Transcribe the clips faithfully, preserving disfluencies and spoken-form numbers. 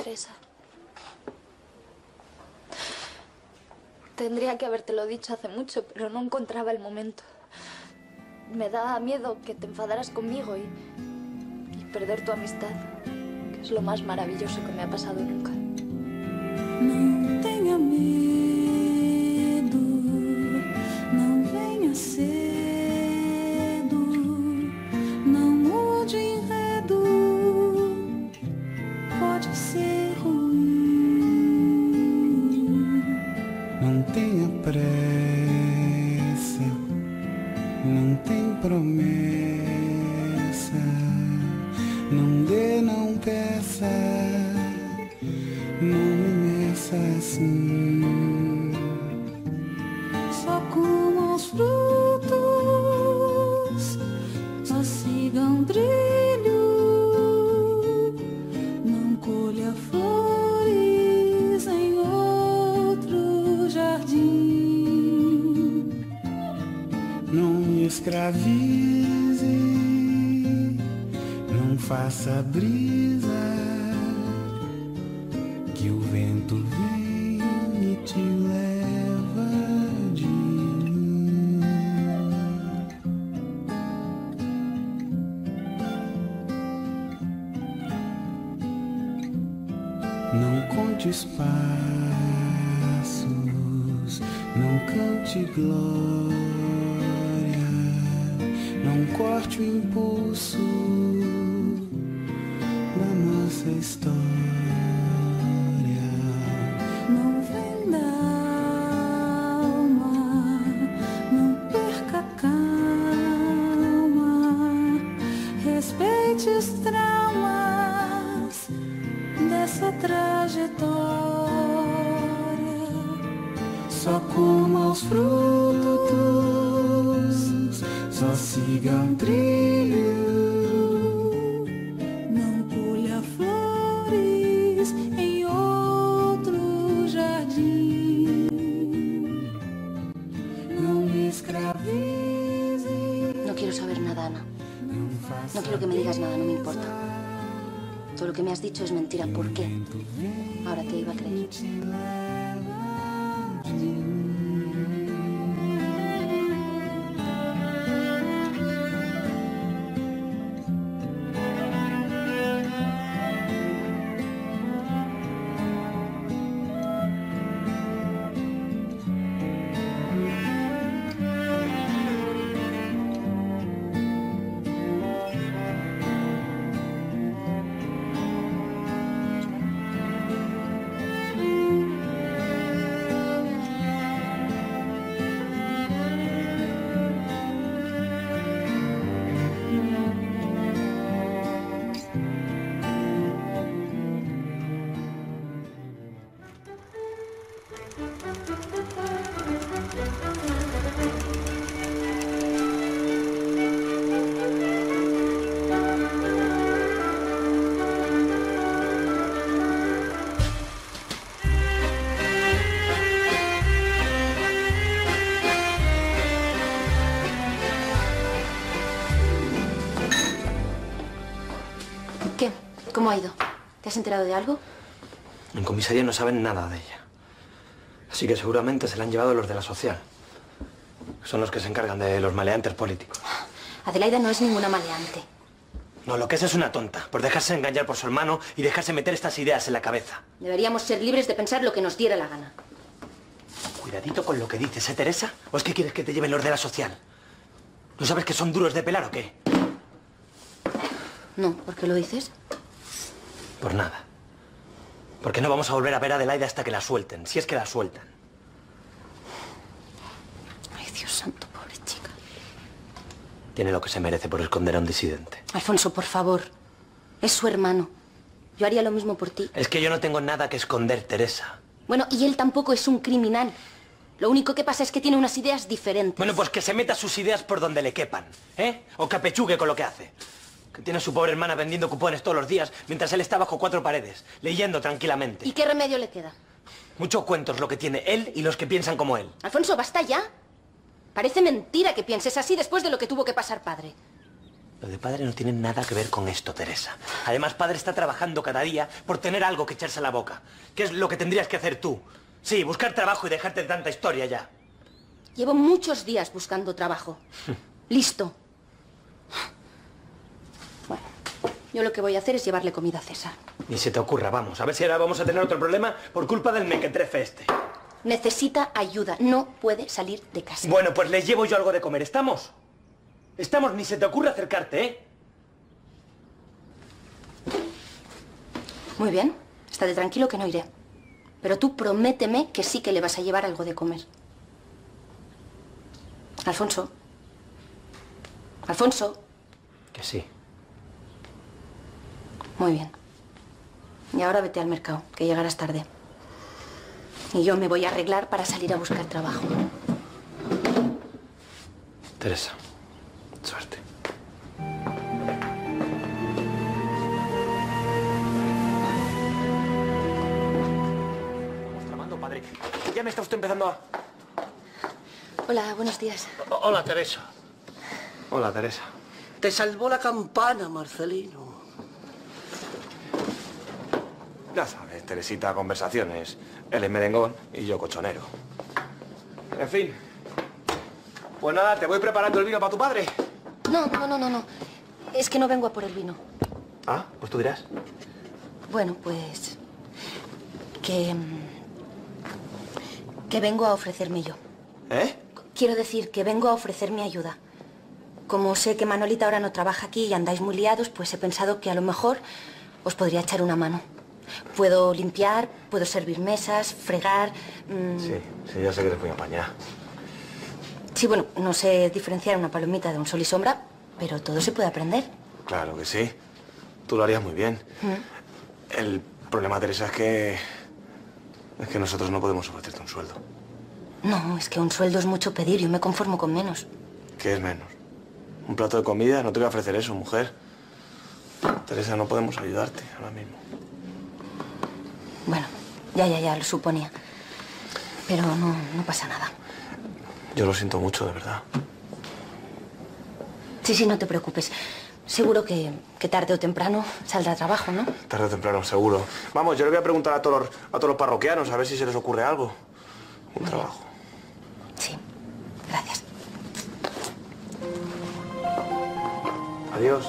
Teresa. Tendría que habértelo dicho hace mucho, pero no encontraba el momento. Me da miedo que te enfadaras conmigo y, y perder tu amistad, que es lo más maravilloso que me ha pasado nunca. Não tenha medo, não venha cedo, não mude enredo, pode ser ruim. Não tenha pressa, não tem promessa, não dê, não peça, não me meça assim. Só coma os frutos, só siga um trilho, não colha flores em outro jardim. Não me escravize, não faça brisa, que o vento vem e te leva de mim. Não conte espaços, não cante glória, não corte o impulso da nossa história. Não venda alma, não perca a calma, respeite os traumas dessa trajetória. Só coma os frutos, só siga um trilho, não colha flores em outro jardim. Não me escravize. No quiero saber nada, Ana. No quiero que me digas nada, no me importa. Todo lo que me has dicho es mentira. ¿Por qué? Ahora te iba a creer. ¿Qué? ¿Cómo ha ido? ¿Te has enterado de algo? En comisaría no saben nada de ella. Así que seguramente se la han llevado los de la social. Son los que se encargan de los maleantes políticos. Adelaida no es ninguna maleante. No, lo que es es una tonta, por dejarse engañar por su hermano y dejarse meter estas ideas en la cabeza. Deberíamos ser libres de pensar lo que nos diera la gana. Cuidadito con lo que dices, ¿eh, Teresa? ¿O es que quieres que te lleven los de la social? ¿No sabes que son duros de pelar o qué? No, ¿por qué lo dices? Por nada. Porque no vamos a volver a ver a Adelaida hasta que la suelten, si es que la sueltan. Ay, Dios santo, pobre chica. Tiene lo que se merece por esconder a un disidente. Alfonso, por favor. Es su hermano. Yo haría lo mismo por ti. Es que yo no tengo nada que esconder, Teresa. Bueno, y él tampoco es un criminal. Lo único que pasa es que tiene unas ideas diferentes. Bueno, pues que se meta sus ideas por donde le quepan, ¿eh? O que apechugue con lo que hace. Que tiene a su pobre hermana vendiendo cupones todos los días mientras él está bajo cuatro paredes, leyendo tranquilamente. ¿Y qué remedio le queda? Muchos cuentos lo que tiene él y los que piensan como él. Alfonso, basta ya. Parece mentira que pienses así después de lo que tuvo que pasar padre. Lo de padre no tiene nada que ver con esto, Teresa. Además, padre está trabajando cada día por tener algo que echarse a la boca. ¿Qué es lo que tendrías que hacer tú? Sí, buscar trabajo y dejarte de tanta historia ya. Llevo muchos días buscando trabajo. Listo. Bueno, yo lo que voy a hacer es llevarle comida a César. Ni se te ocurra, vamos. A ver si ahora vamos a tener otro problema por culpa del mequetrefe este. Necesita ayuda. No puede salir de casa. Bueno, pues les llevo yo algo de comer. ¿Estamos? Estamos, ni se te ocurre acercarte, ¿eh? Muy bien. Estate tranquilo que no iré. Pero tú prométeme que sí que le vas a llevar algo de comer. Alfonso. Alfonso. Que sí. Muy bien. Y ahora vete al mercado, que llegarás tarde. Y yo me voy a arreglar para salir a buscar trabajo. Teresa, suerte. Estamos tramando, padre. Ya me está usted empezando a... Hola, buenos días. O- Hola, Teresa. Hola, Teresa. Te salvó la campana, Marcelino. Ya sabes, Teresita, conversaciones. Él es merengón y yo cochonero. En fin. Pues nada, te voy preparando el vino para tu padre. No, no, no, no, no. Es que no vengo a por el vino. Ah, pues tú dirás. Bueno, pues... Que... mm, Que vengo a ofrecerme yo. ¿Eh? Quiero decir que vengo a ofrecer mi ayuda. Como sé que Manolita ahora no trabaja aquí y andáis muy liados, pues he pensado que a lo mejor os podría echar una mano. Puedo limpiar, puedo servir mesas, fregar... mmm... Sí, sí, ya sé que eres muy apañada. Sí, bueno, no sé diferenciar una palomita de un sol y sombra, pero todo se puede aprender. Claro que sí. Tú lo harías muy bien. ¿Mm? El problema, Teresa, es que... es que nosotros no podemos ofrecerte un sueldo. No, es que un sueldo es mucho pedir, yo me conformo con menos. ¿Qué es menos? ¿Un plato de comida? No te voy a ofrecer eso, mujer. Teresa, no podemos ayudarte ahora mismo. Bueno, ya, ya, ya, lo suponía. Pero no, no pasa nada. Yo lo siento mucho, de verdad. Sí, sí, no te preocupes. Seguro que, que tarde o temprano saldrá trabajo, ¿no? Tarde o temprano, seguro. Vamos, yo le voy a preguntar a todos los, a todos los parroquianos a ver si se les ocurre algo. Un trabajo. Sí, gracias. Adiós.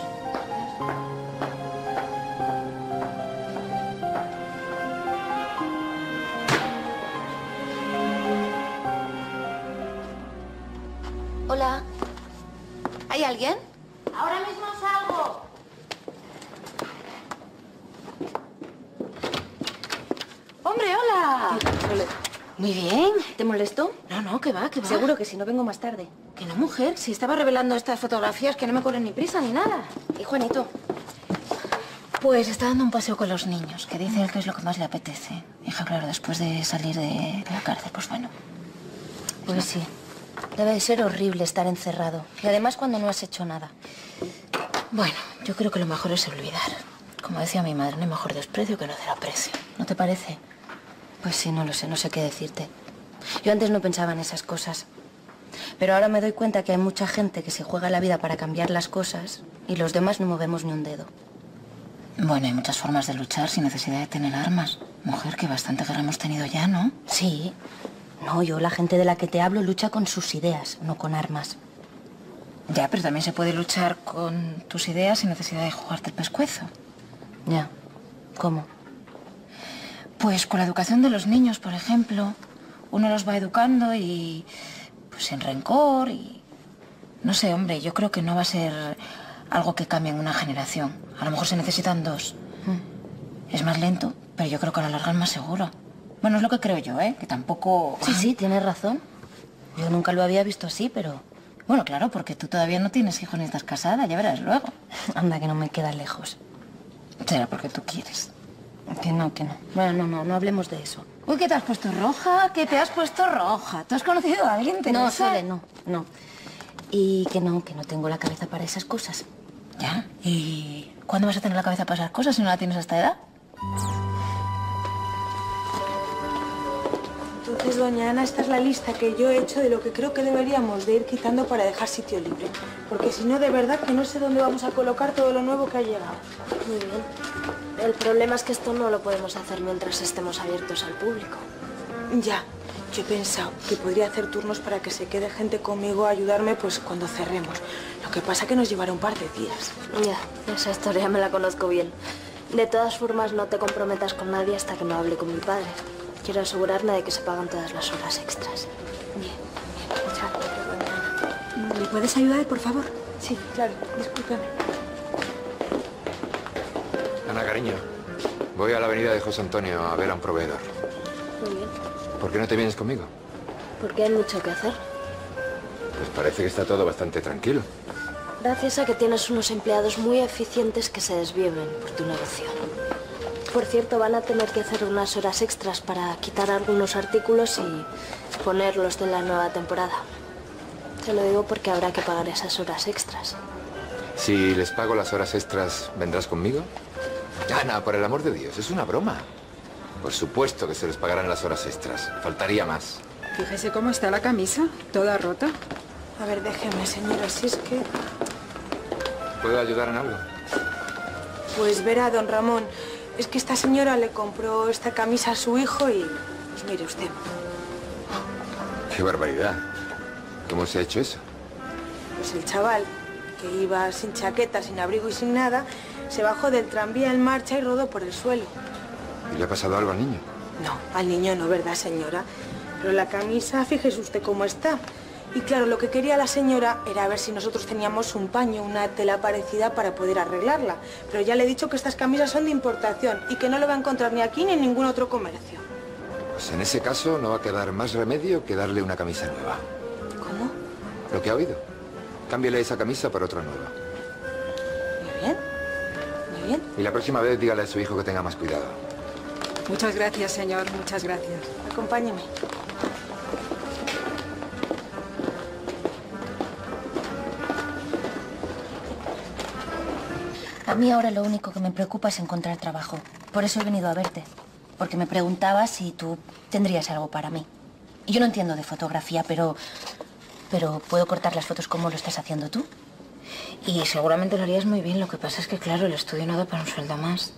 Hola. ¿Hay alguien? Ahora mismo salgo. Hombre, hola. Muy bien. ¿Te molesto? No, no, que va, que va. Seguro que si no vengo más tarde. Que no, mujer. Si estaba revelando estas fotografías que no me corren ni prisa ni nada. ¿Y Juanito? Pues está dando un paseo con los niños, que dice él que es lo que más le apetece. Hija, claro, después de salir de la cárcel, pues bueno. Pues sí. Debe de ser horrible estar encerrado. Y además cuando no has hecho nada. Bueno, yo creo que lo mejor es olvidar. Como decía mi madre, no hay mejor desprecio que no hacer aprecio. ¿No te parece? Pues sí, no lo sé, no sé qué decirte. Yo antes no pensaba en esas cosas. Pero ahora me doy cuenta que hay mucha gente que se juega la vida para cambiar las cosas y los demás no movemos ni un dedo. Bueno, hay muchas formas de luchar sin necesidad de tener armas. Mujer, que bastante guerra hemos tenido ya, ¿no? Sí. No, yo, la gente de la que te hablo, lucha con sus ideas, no con armas. Ya, pero también se puede luchar con tus ideas sin necesidad de jugarte el pescuezo. Ya. ¿Cómo? Pues con la educación de los niños, por ejemplo. Uno los va educando y... pues sin rencor y... no sé, hombre, yo creo que no va a ser algo que cambie en una generación. A lo mejor se necesitan dos. Mm. Es más lento, pero yo creo que a la larga es más seguro. Bueno, es lo que creo yo, ¿eh? Que tampoco... Sí, sí, tienes razón. Yo nunca lo había visto así, pero... Bueno, claro, porque tú todavía no tienes hijos ni estás casada, ya verás luego. Anda, que no me queda lejos. Será porque tú quieres. Que no, que no. Bueno, no, no, no hablemos de eso. Uy, ¿qué te has puesto roja? ¿Qué te has puesto roja? ¿Tú has conocido a alguien, Teresa? No, Sole, no, no. Y que no, que no tengo la cabeza para esas cosas. ¿Ya? ¿Y cuándo vas a tener la cabeza para esas cosas si no la tienes a esta edad? Entonces, doña Ana, esta es la lista que yo he hecho de lo que creo que deberíamos de ir quitando para dejar sitio libre. Porque si no, de verdad que no sé dónde vamos a colocar todo lo nuevo que ha llegado. Muy bien. El problema es que esto no lo podemos hacer mientras estemos abiertos al público. Ya. Yo he pensado que podría hacer turnos para que se quede gente conmigo a ayudarme pues cuando cerremos. Lo que pasa que nos llevará un par de días. Ya, esa historia me la conozco bien. De todas formas, no te comprometas con nadie hasta que no hable con mi padre. Quiero asegurarme de que se pagan todas las horas extras. Bien, bien. Muchas gracias, doña Ana. ¿Me puedes ayudar, por favor? Sí, claro. Discúlpeme. Ana, cariño, voy a la avenida de José Antonio a ver a un proveedor. Muy bien. ¿Por qué no te vienes conmigo? Porque hay mucho que hacer. Pues parece que está todo bastante tranquilo. Gracias a que tienes unos empleados muy eficientes que se desviven por tu negocio. Por cierto, van a tener que hacer unas horas extras para quitar algunos artículos y ponerlos de la nueva temporada. Te lo digo porque habrá que pagar esas horas extras. Si les pago las horas extras, ¿vendrás conmigo? Ana, por el amor de Dios, es una broma. Por supuesto que se les pagarán las horas extras. Faltaría más. Fíjese cómo está la camisa, toda rota. A ver, déjeme, señora, si es que... ¿Puedo ayudar en algo? Pues verá, don Ramón, es que esta señora le compró esta camisa a su hijo y... Pues mire usted. ¡Qué barbaridad! ¿Cómo se ha hecho eso? Pues el chaval, que iba sin chaqueta, sin abrigo y sin nada, se bajó del tranvía en marcha y rodó por el suelo. ¿Y le ha pasado algo al niño? No, al niño no, ¿verdad, señora? Pero la camisa, fíjese usted cómo está. Y claro, lo que quería la señora era ver si nosotros teníamos un paño, una tela parecida para poder arreglarla. Pero ya le he dicho que estas camisas son de importación y que no lo va a encontrar ni aquí ni en ningún otro comercio. Pues en ese caso no va a quedar más remedio que darle una camisa nueva. ¿Cómo? Lo que ha oído. Cámbiale esa camisa por otra nueva. Muy bien, muy bien. Y la próxima vez dígale a su hijo que tenga más cuidado. Muchas gracias, señor, muchas gracias. Acompáñeme. A mí ahora lo único que me preocupa es encontrar trabajo. Por eso he venido a verte. Porque me preguntaba si tú tendrías algo para mí. Y yo no entiendo de fotografía, pero... Pero puedo cortar las fotos como lo estás haciendo tú. Y seguramente lo harías muy bien. Lo que pasa es que, claro, el estudio no da para un sueldo más.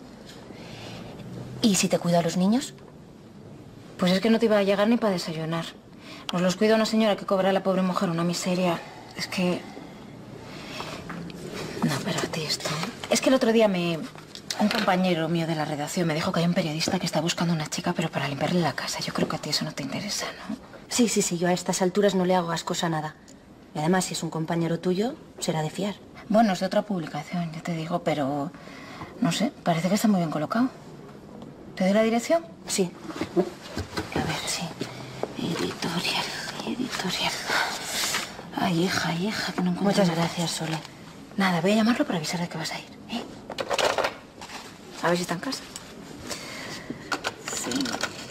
¿Y si te cuido a los niños? Pues es que no te iba a llegar ni para desayunar. Nos los cuida una señora que cobra a la pobre mujer una miseria. Es que... No, pero a ti esto... Es que el otro día me... Un compañero mío de la redacción me dijo que hay un periodista que está buscando una chica, pero para limpiarle la casa. Yo creo que a ti eso no te interesa, ¿no? Sí, sí, sí. Yo a estas alturas no le hago ascos a nada. Y además, si es un compañero tuyo, será de fiar. Bueno, es de otra publicación, ya te digo, pero... No sé, parece que está muy bien colocado. ¿Te doy la dirección? Sí. A ver, sí. Editorial, editorial. Ay, hija, hija, que no encuentro... Muchas nada. gracias, Sole. Nada, voy a llamarlo para avisar de que vas a ir, ¿eh? A ver si está en casa. Cinco...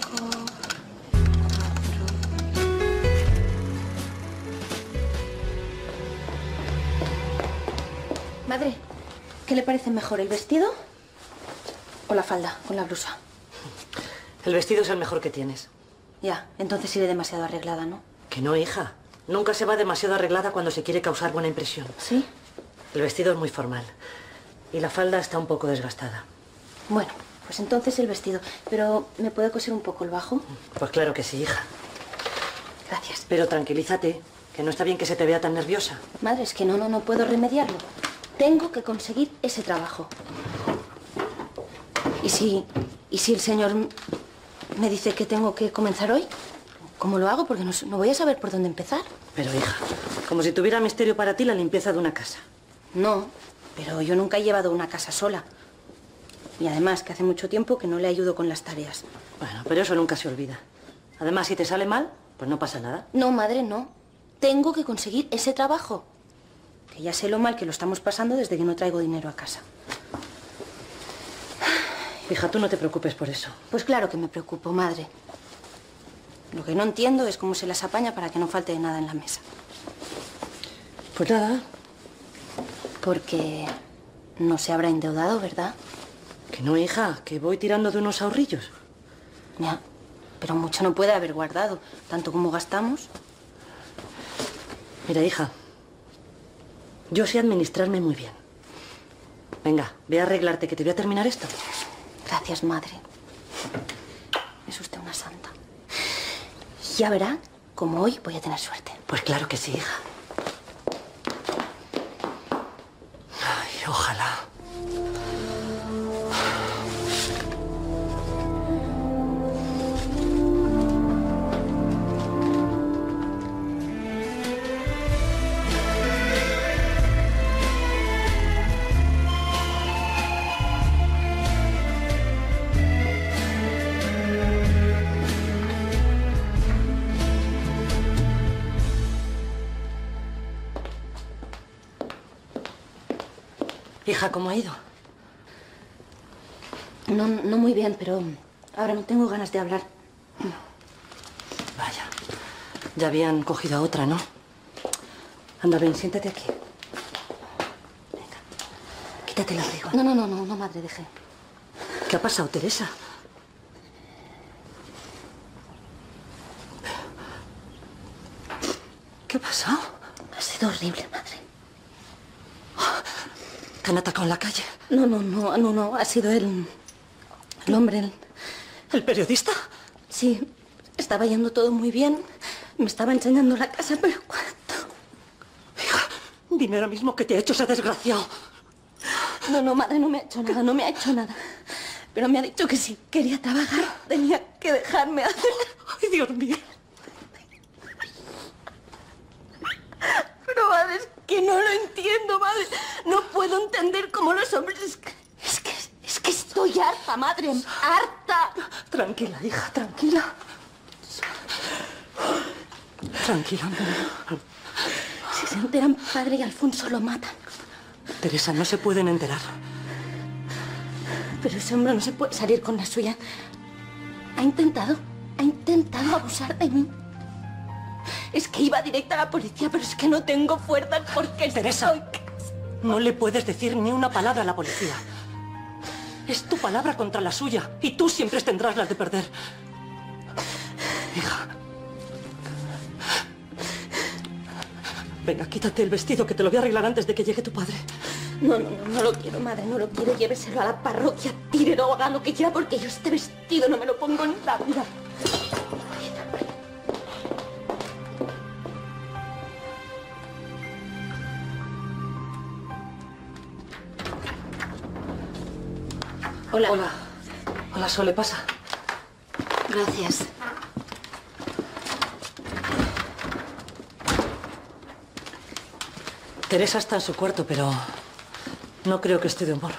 Madre, ¿qué le parece mejor, el vestido o la falda con la blusa? El vestido es el mejor que tienes. Ya, entonces iré demasiado arreglada, ¿no? Que no, hija. Nunca se va demasiado arreglada cuando se quiere causar buena impresión. ¿Sí? El vestido es muy formal. Y la falda está un poco desgastada. Bueno, pues entonces el vestido. Pero, ¿me puede coser un poco el bajo? Pues claro que sí, hija. Gracias. Pero tranquilízate, que no está bien que se te vea tan nerviosa. Madre, es que no, no, no puedo remediarlo. Tengo que conseguir ese trabajo. ¿Y si, y si el señor me dice que tengo que comenzar hoy? ¿Cómo lo hago? Porque no, no voy a saber por dónde empezar. Pero, hija, como si tuviera misterio para ti la limpieza de una casa. No, pero yo nunca he llevado una casa sola. Y además, que hace mucho tiempo que no le ayudo con las tareas. Bueno, pero eso nunca se olvida. Además, si te sale mal, pues no pasa nada. No, madre, no. Tengo que conseguir ese trabajo. Que ya sé lo mal que lo estamos pasando desde que no traigo dinero a casa. Hija, tú no te preocupes por eso. Pues claro que me preocupo, madre. Lo que no entiendo es cómo se las apaña para que no falte nada en la mesa. Pues nada. Porque no se habrá endeudado, ¿verdad? Que no, hija, que voy tirando de unos ahorrillos. Ya. Pero mucho no puede haber guardado, tanto como gastamos. Mira, hija, yo sé administrarme muy bien. Venga, ve a arreglarte, que te voy a terminar esto. Gracias, madre. Es usted una santa. Ya verá, como hoy voy a tener suerte. Pues claro que sí, hija. Ay, ojalá. Hija, ¿cómo ha ido? No, no muy bien, pero ahora no tengo ganas de hablar. Vaya, ya habían cogido a otra, ¿no? Anda, ven, siéntate aquí. Venga, quítate el abrigo. No, no, no, no, no, madre, deje. ¿Qué ha pasado, Teresa? ¿Qué ha pasado? Ha sido horrible, madre. ¿Te han atacado en la calle? No, no, no, no, no. Ha sido el... El hombre, el... ¿El periodista? Sí. Estaba yendo todo muy bien. Me estaba enseñando la casa, pero ¿cuánto? Hija, dime ahora mismo qué te ha hecho ese desgraciado. No, no, madre, no me ha hecho nada, no me ha hecho nada. Pero me ha dicho que si quería trabajar, tenía que dejarme hacer... Ay, Dios mío. Pero, madre, es que no lo entiendo, madre. No puedo entender cómo los hombres... Es que, es que, es que estoy harta, madre. ¡Harta! Tranquila, hija, tranquila. Tranquila, hombre. Si se enteran, padre y Alfonso lo matan. Teresa, no se pueden enterar. Pero ese hombre no se puede salir con la suya. Ha intentado, ha intentado abusar de mí. Es que iba directa a la policía, pero es que no tengo fuerzas porque... Teresa, estoy... no le puedes decir ni una palabra a la policía. Es tu palabra contra la suya y tú siempre tendrás las de perder. Hija. Venga, quítate el vestido, que te lo voy a arreglar antes de que llegue tu padre. No, no, no, no lo quiero, madre, no lo quiero. Lléveselo a la parroquia, tírelo, haga lo que quiera, porque yo este vestido no me lo pongo en la vida. Hola. Hola. Hola, Sole, pasa. Gracias. Teresa está en su cuarto, pero no creo que esté de humor.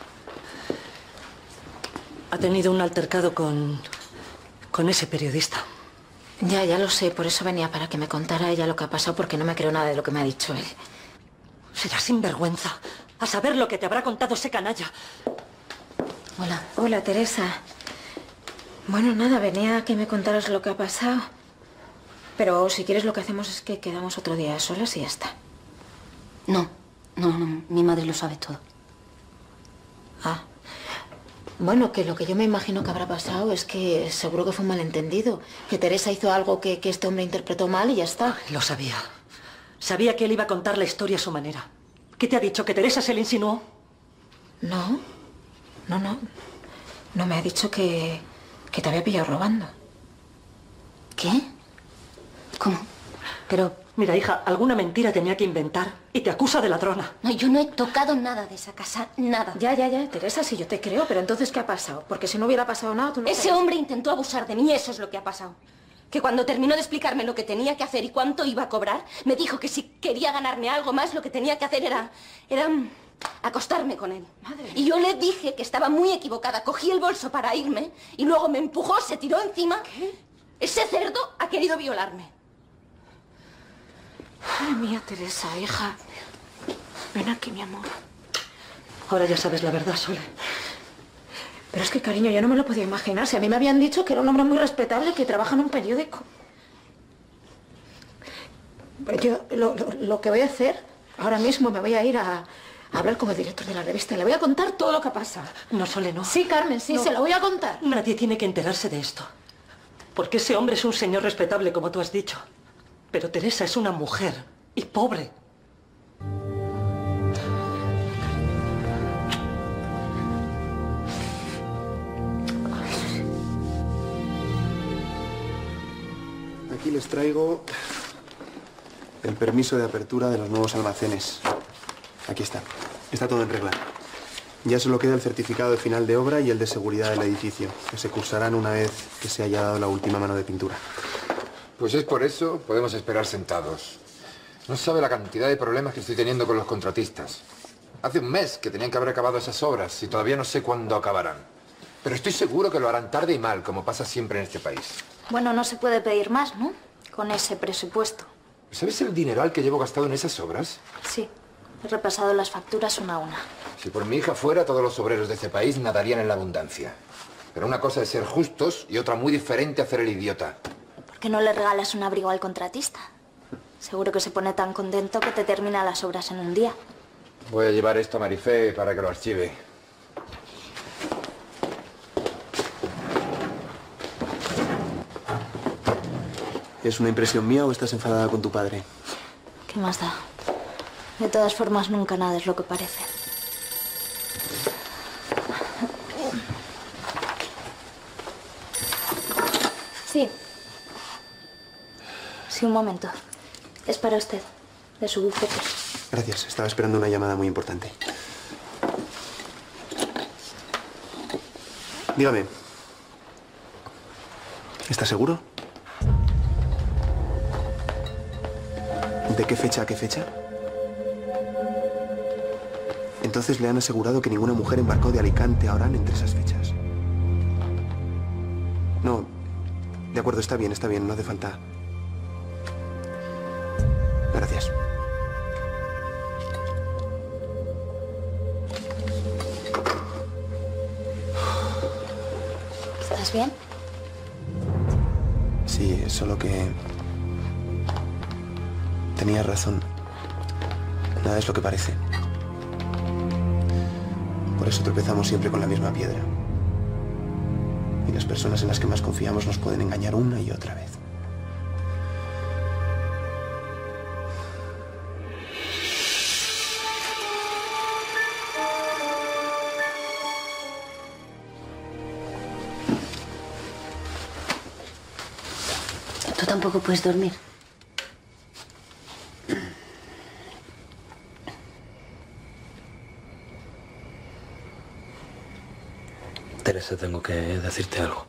Ha tenido un altercado con... con ese periodista. Ya, ya lo sé. Por eso venía, para que me contara ella lo que ha pasado, porque no me creo nada de lo que me ha dicho él. Será sinvergüenza. A saber lo que te habrá contado ese canalla. Hola. Hola, Teresa. Bueno, nada, venía a que me contaras lo que ha pasado. Pero si quieres lo que hacemos es que quedamos otro día a solas y ya está. No, no, no, mi madre lo sabe todo. Ah. Bueno, que lo que yo me imagino que habrá pasado es que seguro que fue un malentendido. Que Teresa hizo algo que, que este hombre interpretó mal y ya está. Lo sabía. Sabía que él iba a contar la historia a su manera. ¿Qué te ha dicho? ¿Que Teresa se le insinuó? No, no, no. No me ha dicho que, que te había pillado robando. ¿Qué? ¿Cómo? Pero, mira, hija, alguna mentira tenía que inventar y te acusa de ladrona. No, yo no he tocado nada de esa casa, nada. Ya, ya, ya, Teresa, sí, yo te creo, pero entonces, ¿qué ha pasado? Porque si no hubiera pasado nada, tú no... Ese sabes. hombre intentó abusar de mí, eso es lo que ha pasado. Que cuando terminó de explicarme lo que tenía que hacer y cuánto iba a cobrar, me dijo que si quería ganarme algo más, lo que tenía que hacer era... era... acostarme con él. Madre y yo le dije que estaba muy equivocada. Cogí el bolso para irme y luego me empujó, se tiró encima. ¿Qué? Ese cerdo ha querido violarme. Ay, mía, Teresa, hija. Ven aquí, mi amor. Ahora ya sabes la verdad, Sole. Pero es que, cariño, yo no me lo podía imaginar. Si a mí me habían dicho que era un hombre muy respetable que trabaja en un periódico. Yo lo, lo, lo que voy a hacer, ahora mismo me voy a ir a, a hablar con el director de la revista y le voy a contar todo lo que pasa. No, Sole, no. Sí, Carmen, sí, No. se lo voy a contar. Nadie tiene que enterarse de esto. Porque ese hombre es un señor respetable, como tú has dicho. Pero Teresa es una mujer y pobre. Aquí les traigo el permiso de apertura de los nuevos almacenes. Aquí está. Está todo en regla. Ya solo queda el certificado de final de obra y el de seguridad del edificio, que se cursarán una vez que se haya dado la última mano de pintura. Pues es por eso podemos esperar sentados. No sabe la cantidad de problemas que estoy teniendo con los contratistas. Hace un mes que tenían que haber acabado esas obras y todavía no sé cuándo acabarán. Pero estoy seguro que lo harán tarde y mal, como pasa siempre en este país. Bueno, no se puede pedir más, ¿no? Con ese presupuesto. ¿Sabes el dineral que llevo gastado en esas obras? Sí, he repasado las facturas una a una. Si por mi hija fuera, todos los obreros de este país nadarían en la abundancia. Pero una cosa es ser justos y otra muy diferente hacer el idiota. ¿Por qué no le regalas un abrigo al contratista? Seguro que se pone tan contento que te termina las obras en un día. Voy a llevar esto a Marifé para que lo archive. ¿Es una impresión mía o estás enfadada con tu padre? ¿Qué más da? De todas formas, nunca nada es lo que parece. Sí. Sí, un momento. Es para usted, de su bufete. Gracias. Estaba esperando una llamada muy importante. Dígame. ¿Está seguro? ¿De qué fecha a qué fecha? Entonces le han asegurado que ninguna mujer embarcó de Alicante a Orán entre esas fechas. No, de acuerdo, está bien, está bien, no hace falta. Gracias. ¿Estás bien? Sí, solo que... Tenía razón. Nada es lo que parece. Por eso tropezamos siempre con la misma piedra. Y las personas en las que más confiamos nos pueden engañar una y otra vez. ¿Tú tampoco puedes dormir? Teresa, tengo que decirte algo.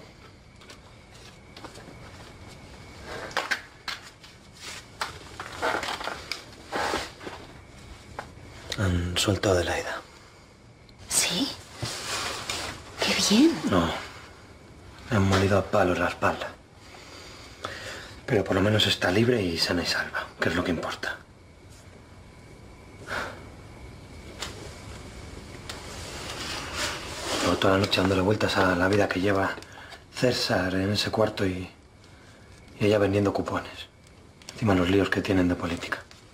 Han soltado a Adelaida. ¿Sí? ¡Qué bien! No. Me han molido a palos la espalda. Pero por lo menos está libre y sana y salva, que es lo que importa. Llevo toda la noche dándole vueltas a la vida que lleva César en ese cuarto y, y ella vendiendo cupones. Encima los líos que tienen de política.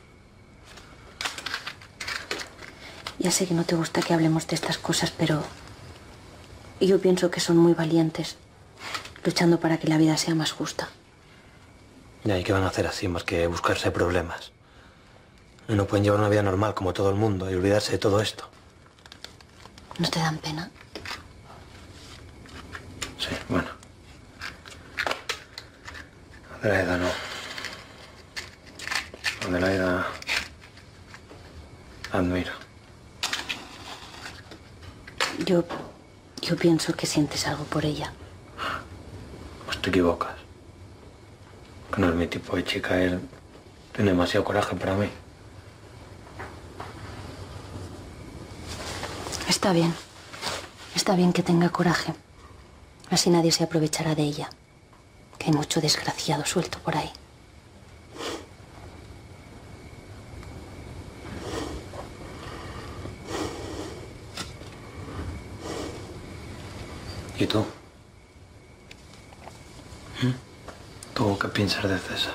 Ya sé que no te gusta que hablemos de estas cosas, pero yo pienso que son muy valientes, luchando para que la vida sea más justa. Ya, ¿y qué van a hacer así más que buscarse problemas? Y no pueden llevar una vida normal como todo el mundo y olvidarse de todo esto. ¿No te dan pena? Sí, bueno. Adelaida no. Adelaida... admiro. Yo... yo pienso que sientes algo por ella. Pues te equivocas. Que no es mi tipo de chica, él tiene demasiado coraje para mí. Está bien. Está bien que tenga coraje. Así nadie se aprovechará de ella. Que hay mucho desgraciado suelto por ahí. ¿Y tú? ¿Mm? ¿Tú qué piensas de César?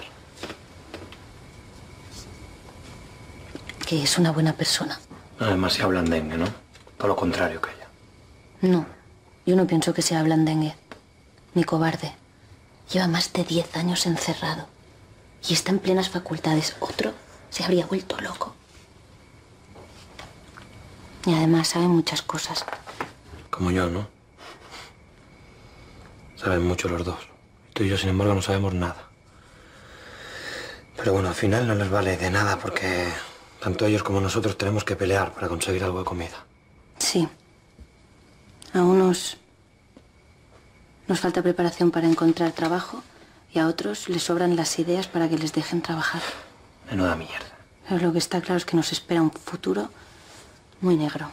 Que es una buena persona. Además se hablan dengue, ¿no? Todo lo contrario que ella. No, yo no pienso que sea blandengue, ni cobarde. Lleva más de diez años encerrado y está en plenas facultades. Otro se habría vuelto loco. Y además sabe muchas cosas. Como yo, ¿no? Saben mucho los dos. Tú y yo, sin embargo, no sabemos nada. Pero bueno, al final no les vale de nada porque tanto ellos como nosotros tenemos que pelear para conseguir algo de comida. Sí. A unos nos falta preparación para encontrar trabajo y a otros les sobran las ideas para que les dejen trabajar. Menuda mierda. Pero lo que está claro es que nos espera un futuro muy negro.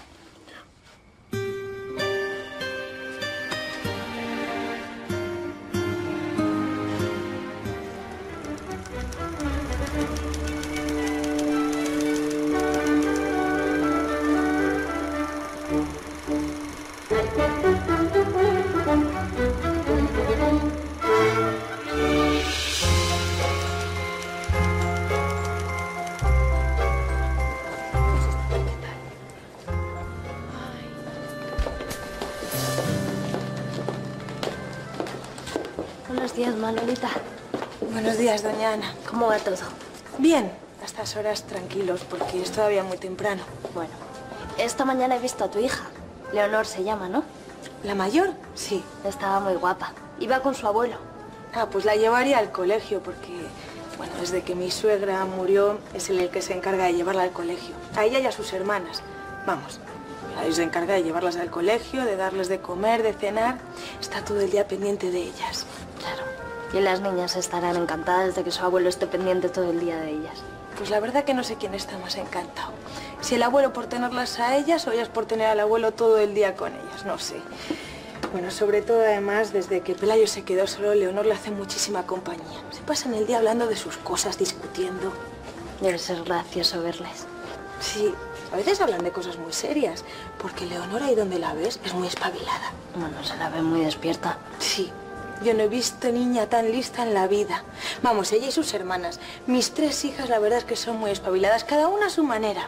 Buenos días, Manolita. Buenos días, doña Ana. ¿Cómo va todo? Bien, a estas horas tranquilos, porque es todavía muy temprano. Bueno, esta mañana he visto a tu hija. Leonor se llama, ¿no? ¿La mayor? Sí. Estaba muy guapa. Iba con su abuelo. Ah, pues la llevaría al colegio, porque, bueno, desde que mi suegra murió, es él el que se encarga de llevarla al colegio. A ella y a sus hermanas. Vamos, él se encarga de llevarlas al colegio, de darles de comer, de cenar. Está todo el día pendiente de ellas. Claro. Y las niñas estarán encantadas de que su abuelo esté pendiente todo el día de ellas. Pues la verdad que no sé quién está más encantado. Si el abuelo por tenerlas a ellas o ellas por tener al abuelo todo el día con ellas, no sé. Bueno, sobre todo además, desde que Pelayo se quedó solo, Leonor le hace muchísima compañía. Se pasan el día hablando de sus cosas, discutiendo. Debe ser gracioso verles. Sí, a veces hablan de cosas muy serias, porque Leonor ahí donde la ves es muy espabilada. Bueno, se la ve muy despierta. Sí. Yo no he visto niña tan lista en la vida. Vamos, ella y sus hermanas. Mis tres hijas, la verdad es que son muy espabiladas, cada una a su manera.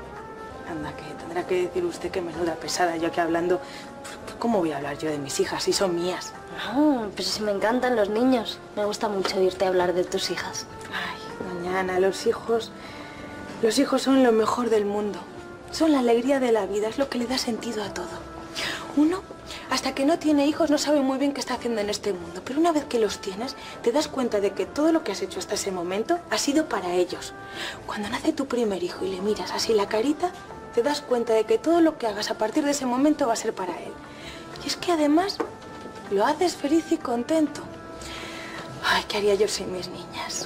Anda, que tendrá que decir usted que menuda pesada. Yo aquí hablando, pues, ¿cómo voy a hablar yo de mis hijas si son mías? No, pero si me encantan los niños. Me gusta mucho oírte hablar de tus hijas. Ay, doña Ana, los hijos... Los hijos son lo mejor del mundo. Son la alegría de la vida, es lo que le da sentido a todo. Uno... Hasta que no tiene hijos no sabe muy bien qué está haciendo en este mundo. Pero una vez que los tienes, te das cuenta de que todo lo que has hecho hasta ese momento ha sido para ellos. Cuando nace tu primer hijo y le miras así la carita, te das cuenta de que todo lo que hagas a partir de ese momento va a ser para él. Y es que además lo haces feliz y contento. Ay, ¿qué haría yo sin mis niñas?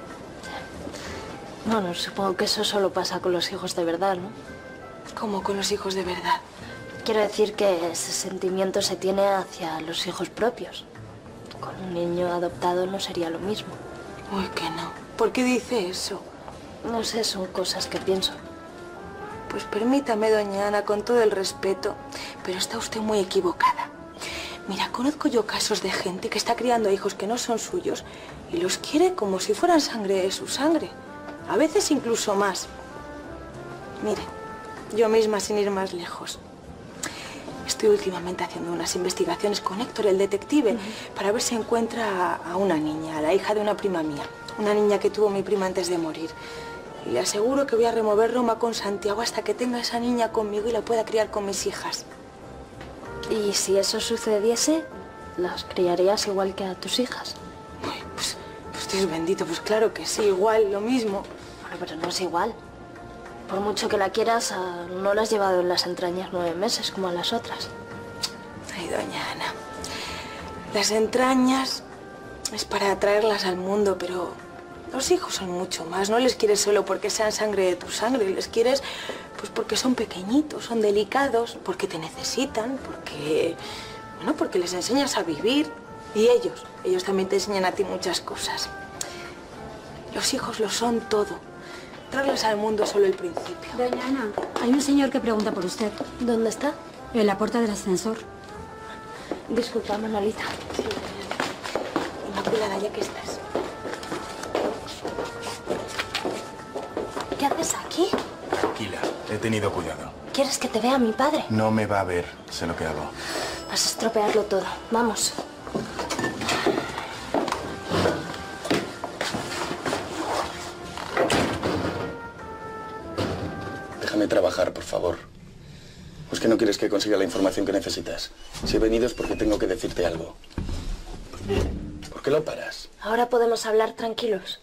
Bueno, supongo que eso solo pasa con los hijos de verdad, ¿no? ¿Cómo con los hijos de verdad? Quiero decir que ese sentimiento se tiene hacia los hijos propios. Con un niño adoptado no sería lo mismo. Uy, que no. ¿Por qué dice eso? No sé, son cosas que pienso. Pues permítame, doña Ana, con todo el respeto, pero está usted muy equivocada. Mira, conozco yo casos de gente que está criando hijos que no son suyos y los quiere como si fueran sangre de su sangre. A veces incluso más. Mire, yo misma sin ir más lejos. Estoy últimamente haciendo unas investigaciones con Héctor, el detective, uh-huh. para ver si encuentra a una niña, a la hija de una prima mía. Una niña que tuvo mi prima antes de morir. Y le aseguro que voy a remover Roma con Santiago hasta que tenga esa niña conmigo y la pueda criar con mis hijas. ¿Y si eso sucediese, las criarías igual que a tus hijas? Uy, pues, pues Dios bendito, pues claro que sí, igual, lo mismo. Bueno, pero no es igual. Por mucho que la quieras, no la has llevado en las entrañas nueve meses como a las otras. Ay, doña Ana, las entrañas es para traerlas al mundo, pero los hijos son mucho más. No les quieres solo porque sean sangre de tu sangre, les quieres pues porque son pequeñitos, son delicados, porque te necesitan, porque, bueno, porque les enseñas a vivir. Y ellos, ellos también te enseñan a ti muchas cosas. Los hijos lo son todo. Traerlos al mundo es solo el principio. Doña Ana, hay un señor que pregunta por usted. ¿Dónde está? En la puerta del ascensor. Disculpa, Manolita. Sí, doña Ana. Inmaculada, ya que estás. ¿Qué haces aquí? Tranquila, he tenido cuidado. ¿Quieres que te vea mi padre? No me va a ver, sé lo que hago. Vas a estropearlo todo. Vamos. Déjame trabajar, por favor. ¿O es que no quieres que consiga la información que necesitas? Si he venido es porque tengo que decirte algo. ¿Por qué lo paras? Ahora podemos hablar tranquilos.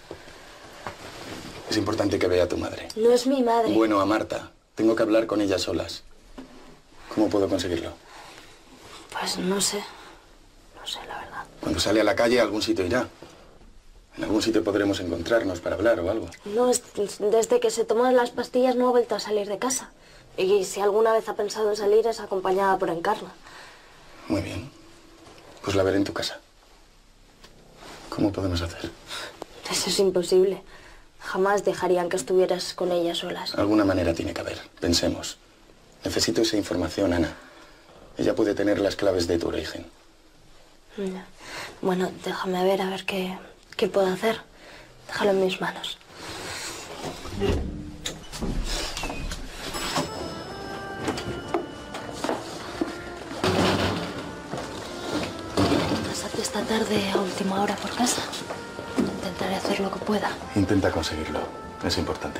Es importante que vea a tu madre. No es mi madre. Bueno, a Marta. Tengo que hablar con ella solas. ¿Cómo puedo conseguirlo? Pues no sé. No sé, la verdad. Cuando sale a la calle, a algún sitio irá. En algún sitio podremos encontrarnos para hablar o algo. No, es- desde que se tomó las pastillas no ha vuelto a salir de casa. Y si alguna vez ha pensado en salir es acompañada por Encarna. Muy bien. Pues la veré en tu casa. ¿Cómo podemos hacer? Eso es imposible. Jamás dejarían que estuvieras con ella solas. Alguna manera tiene que haber. Pensemos. Necesito esa información, Ana. Ella puede tener las claves de tu origen. Ya. Bueno, déjame ver, a ver qué, qué puedo hacer. Déjalo en mis manos. Pásate esta tarde a última hora por casa. Intentaré hacer lo que pueda. Intenta conseguirlo. Es importante.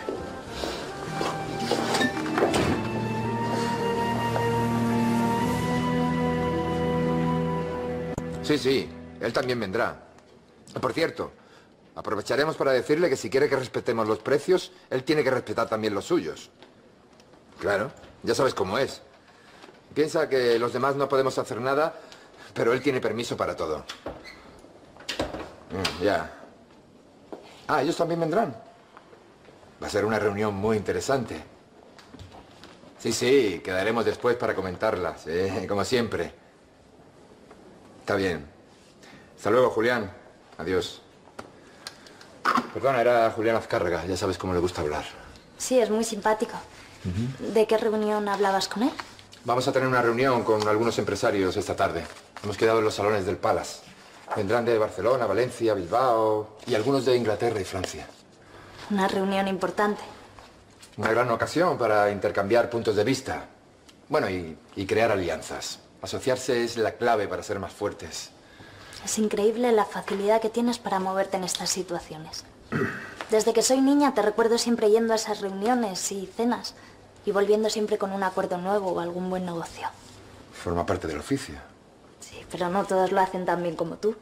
Sí, sí, él también vendrá. Por cierto, aprovecharemos para decirle que si quiere que respetemos los precios, él tiene que respetar también los suyos. Claro, ya sabes cómo es. Piensa que los demás no podemos hacer nada, pero él tiene permiso para todo. Mm, ya. Ah, ellos también vendrán. Va a ser una reunión muy interesante. Sí, sí, quedaremos después para comentarlas, ¿eh? Como siempre. Está bien. Hasta luego, Julián. Adiós. Perdona, era Julián Azcárraga. Ya sabes cómo le gusta hablar. Sí, es muy simpático. ¿De qué reunión hablabas con él? Vamos a tener una reunión con algunos empresarios esta tarde. Hemos quedado en los salones del Palace. Vendrán de Barcelona, Valencia, Bilbao y algunos de Inglaterra y Francia. Una reunión importante. Una gran ocasión para intercambiar puntos de vista. Bueno, y, y crear alianzas. Asociarse es la clave para ser más fuertes. Es increíble la facilidad que tienes para moverte en estas situaciones. Desde que soy niña te recuerdo siempre yendo a esas reuniones y cenas y volviendo siempre con un acuerdo nuevo o algún buen negocio. Forma parte del oficio. Sí, pero no todos lo hacen tan bien como tú.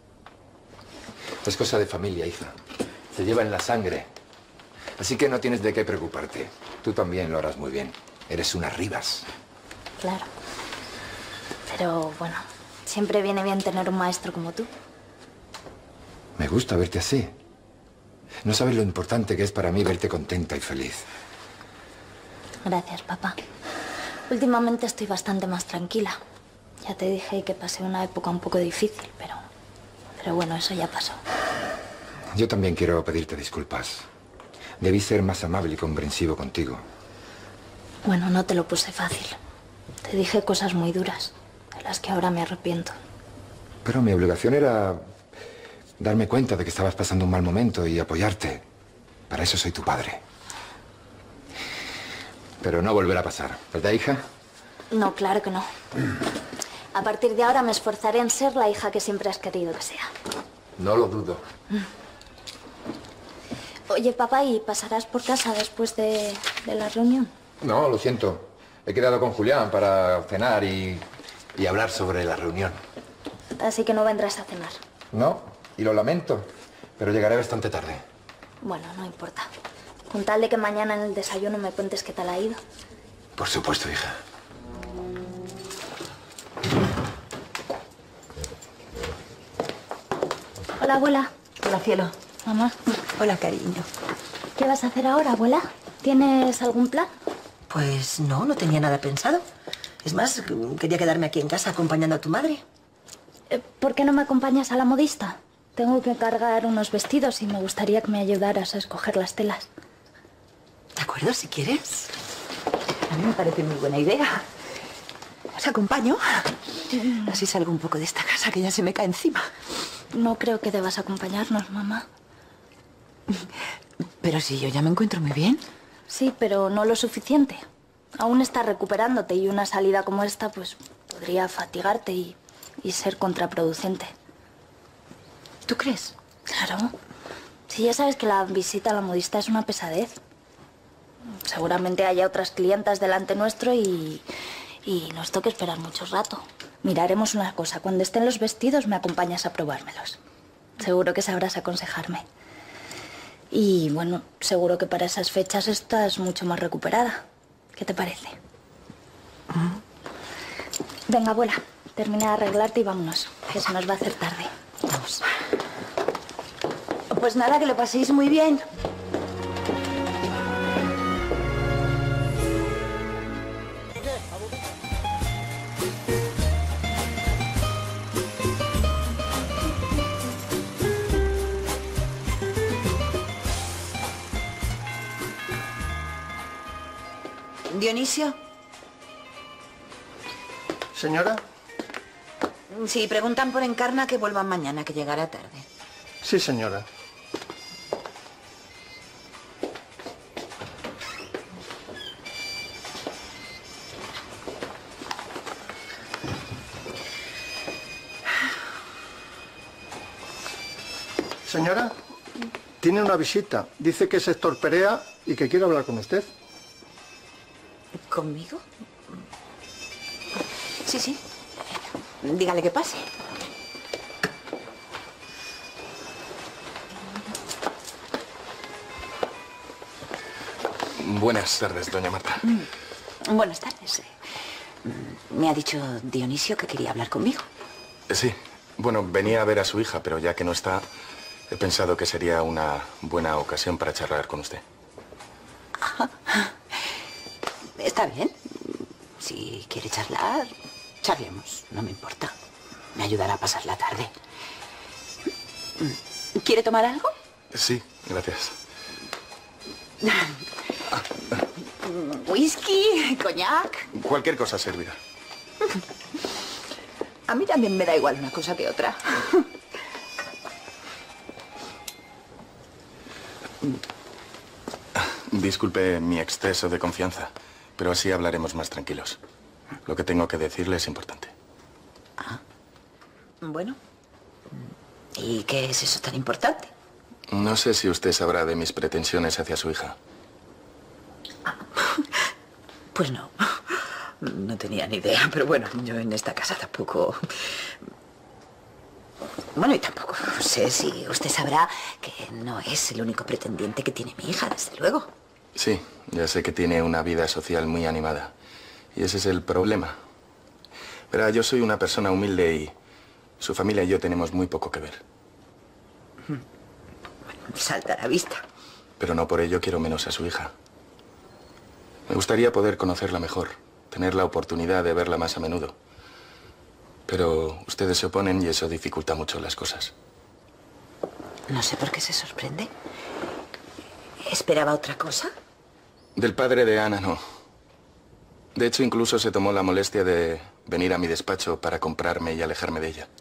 Es cosa de familia, hija. Se lleva en la sangre. Así que no tienes de qué preocuparte. Tú también lo harás muy bien. Eres una Rivas. Claro. Pero bueno, siempre viene bien tener un maestro como tú. Me gusta verte así. No sabes lo importante que es para mí verte contenta y feliz. Gracias, papá. Últimamente estoy bastante más tranquila. Ya te dije que pasé una época un poco difícil, pero... Pero bueno, eso ya pasó. Yo también quiero pedirte disculpas. Debí ser más amable y comprensivo contigo. Bueno, no te lo puse fácil. Te dije cosas muy duras, de las que ahora me arrepiento. Pero mi obligación era darme cuenta de que estabas pasando un mal momento y apoyarte. Para eso soy tu padre. Pero no volverá a pasar, ¿verdad, hija? No, claro que no. A partir de ahora me esforzaré en ser la hija que siempre has querido que sea. No lo dudo. Oye, papá, ¿y pasarás por casa después de, de la reunión? No, lo siento. He quedado con Julián para cenar y, y hablar sobre la reunión. Así que no vendrás a cenar. No, y lo lamento, pero llegaré bastante tarde. Bueno, no importa. Con tal de que mañana en el desayuno me cuentes qué tal ha ido. Por supuesto, hija. Hola, abuela. Hola, cielo. Mamá. Hola, cariño. ¿Qué vas a hacer ahora, abuela? ¿Tienes algún plan? Pues no, no tenía nada pensado. Es más, quería quedarme aquí en casa acompañando a tu madre. Eh, ¿Por qué no me acompañas a la modista? Tengo que cargar unos vestidos y me gustaría que me ayudaras a escoger las telas. De acuerdo, si quieres. A mí me parece muy buena idea. ¿Os acompaño? Así salgo un poco de esta casa que ya se me cae encima. No creo que debas acompañarnos, mamá. Pero si yo ya me encuentro muy bien. Sí, pero no lo suficiente. Aún estás recuperándote y una salida como esta, pues, podría fatigarte y, y ser contraproducente. ¿Tú crees? Claro. Si ya sabes que la visita a la modista es una pesadez. Seguramente haya otras clientas delante nuestro y, y nos toque esperar mucho rato. Mira, haremos una cosa. Cuando estén los vestidos me acompañas a probármelos. Seguro que sabrás aconsejarme. Y bueno, seguro que para esas fechas estás mucho más recuperada. ¿Qué te parece? Venga, abuela, termina de arreglarte y vámonos, que se nos va a hacer tarde. Vamos. Pues nada, que lo paséis muy bien. Dionisio. Señora. Si preguntan por Encarna, que vuelvan mañana, que llegará tarde. Sí, señora. Señora, tiene una visita. Dice que es Héctor Perea y que quiere hablar con usted. ¿Conmigo? Sí, sí. Dígale que pase. Buenas tardes, doña Marta. Mm, buenas tardes. Me ha dicho Dionisio que quería hablar conmigo. Sí. Bueno, venía a ver a su hija, pero ya que no está, he pensado que sería una buena ocasión para charlar con usted. Está bien. Si quiere charlar, charlemos. No me importa. Me ayudará a pasar la tarde. ¿Quiere tomar algo? Sí, gracias. Whisky, coñac. Cualquier cosa servirá. A mí también me da igual una cosa que otra. Disculpe mi exceso de confianza, pero así hablaremos más tranquilos. Lo que tengo que decirle es importante. Ah. Bueno. ¿Y qué es eso tan importante? No sé si usted sabrá de mis pretensiones hacia su hija. Pues no. No tenía ni idea, pero bueno, yo en esta casa tampoco... Bueno, y tampoco sé si usted sabrá que no es el único pretendiente que tiene mi hija, desde luego. Sí, ya sé que tiene una vida social muy animada. Y ese es el problema. Verá, yo soy una persona humilde y su familia y yo tenemos muy poco que ver. Bueno, salta a la vista. Pero no por ello quiero menos a su hija. Me gustaría poder conocerla mejor, tener la oportunidad de verla más a menudo. Pero ustedes se oponen y eso dificulta mucho las cosas. No sé por qué se sorprende. ¿Esperaba otra cosa? Del padre de Ana, no. De hecho, incluso se tomó la molestia de venir a mi despacho para comprarme y alejarme de ella.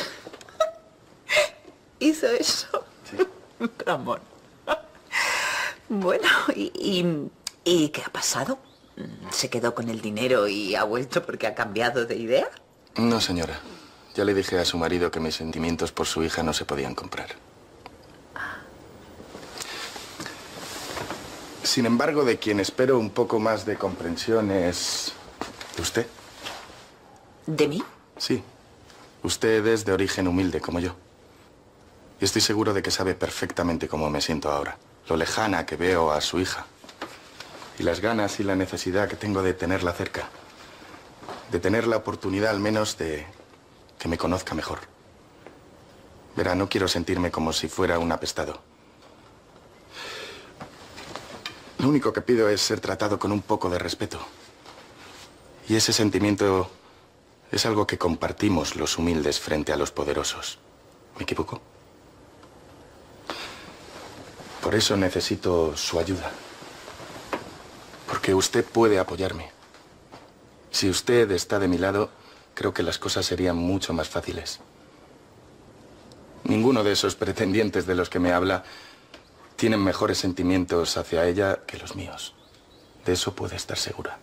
¿Hizo eso? Sí. Ramón. Bueno, ¿y, y, ¿y qué ha pasado? ¿Se quedó con el dinero y ha vuelto porque ha cambiado de idea? No, señora. Ya le dije a su marido que mis sentimientos por su hija no se podían comprar. Sin embargo, de quien espero un poco más de comprensión es... ¿de usted? ¿De mí? Sí. Usted es de origen humilde, como yo. Y estoy seguro de que sabe perfectamente cómo me siento ahora. Lo lejana que veo a su hija. Y las ganas y la necesidad que tengo de tenerla cerca. De tener la oportunidad, al menos, de que me conozca mejor. Verá, no quiero sentirme como si fuera un apestado. Lo único que pido es ser tratado con un poco de respeto. Y ese sentimiento es algo que compartimos los humildes frente a los poderosos. ¿Me equivoco? Por eso necesito su ayuda. Porque usted puede apoyarme. Si usted está de mi lado, creo que las cosas serían mucho más fáciles. Ninguno de esos pretendientes de los que me habla tienen mejores sentimientos hacia ella que los míos. De eso puede estar segura.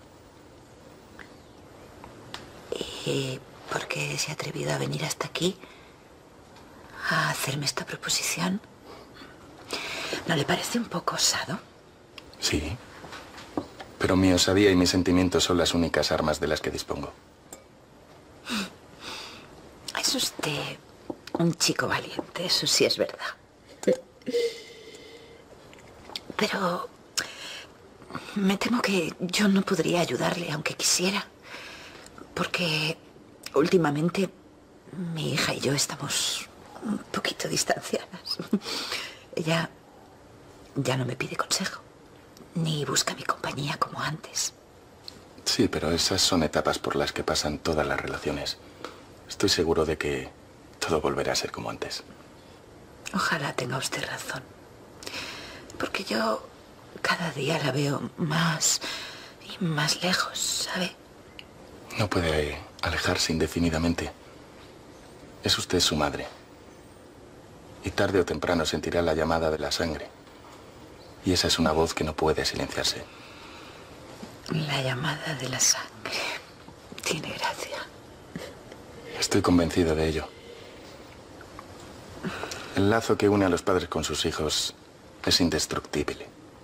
¿Y por qué se ha atrevido a venir hasta aquí a hacerme esta proposición? ¿No le parece un poco osado? Sí, Pero mi osadía y mis sentimientos son las únicas armas de las que dispongo. Es usted un chico valiente, eso sí es verdad. Pero me temo que yo no podría ayudarle, aunque quisiera. Porque últimamente mi hija y yo estamos un poquito distanciadas. Ella ya no me pide consejo, ni busca mi compañía como antes. Sí, pero esas son etapas por las que pasan todas las relaciones. Estoy seguro de que todo volverá a ser como antes. Ojalá tenga usted razón. Porque yo cada día la veo más y más lejos, ¿sabe? No puede alejarse indefinidamente. Es usted su madre. Y tarde o temprano sentirá la llamada de la sangre. Y esa es una voz que no puede silenciarse. La llamada de la sangre. Tiene gracia. Estoy convencido de ello. El lazo que une a los padres con sus hijos es indestructible.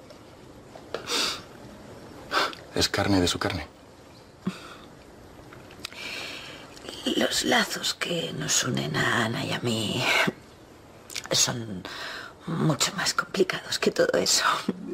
Es carne de su carne. Los lazos que nos unen a Ana y a mí son mucho más complicados que todo eso.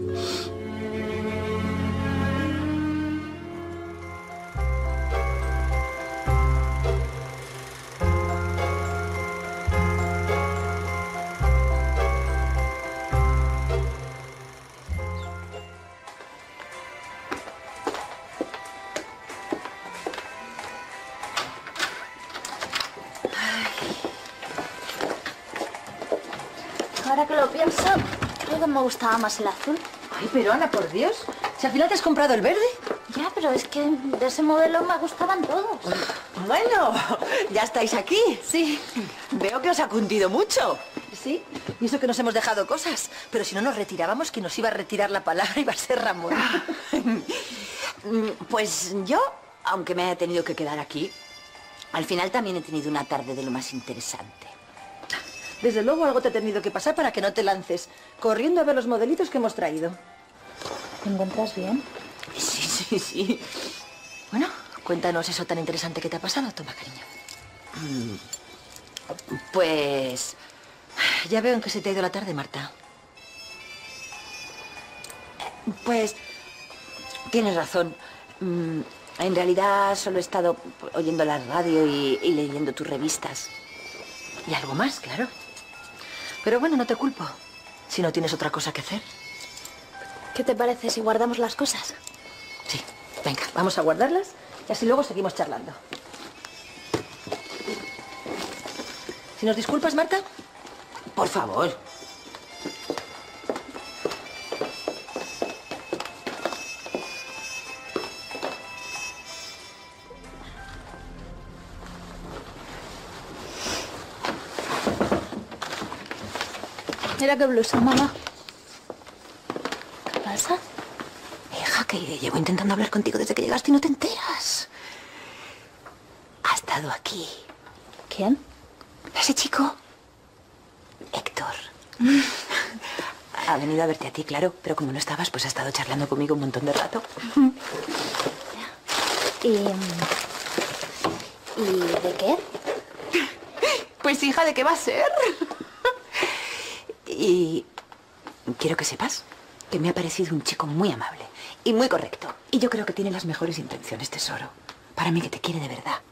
Ahora que lo pienso, creo que me gustaba más el azul. Ay, pero Ana, por Dios, si al final te has comprado el verde. Ya, pero es que de ese modelo me gustaban todos. Bueno, ya estáis aquí. Sí. Veo que os ha cundido mucho. Sí, y eso que nos hemos dejado cosas. Pero si no nos retirábamos, que nos iba a retirar la palabra iba a ser Ramón. Pues yo, aunque me haya tenido que quedar aquí, al final también he tenido una tarde de lo más interesante. Desde luego algo te ha tenido que pasar para que no te lances corriendo a ver los modelitos que hemos traído. ¿Te encuentras bien? Sí, sí, sí. Bueno, cuéntanos eso tan interesante que te ha pasado. Toma, cariño. Pues ya veo en que se te ha ido la tarde, Marta. Pues tienes razón. En realidad solo he estado oyendo la radio y, y leyendo tus revistas. Y algo más, claro. Pero bueno, no te culpo, si no tienes otra cosa que hacer. ¿Qué te parece si guardamos las cosas? Sí, venga, vamos a guardarlas y así luego seguimos charlando. Si nos disculpas, Marta. Por favor. Mira qué blusa, mamá. ¿Qué pasa? Hija, que llevo intentando hablar contigo desde que llegaste y no te enteras. Ha estado aquí. ¿Quién? Ese chico. Héctor. Ha venido a verte a ti, claro, pero como no estabas, pues ha estado charlando conmigo un montón de rato. ¿Y... ¿Y de qué? Pues hija, ¿de qué va a ser? Y quiero que sepas que me ha parecido un chico muy amable y muy correcto. Y yo creo que tiene las mejores intenciones, tesoro. Para mí que te quiere de verdad.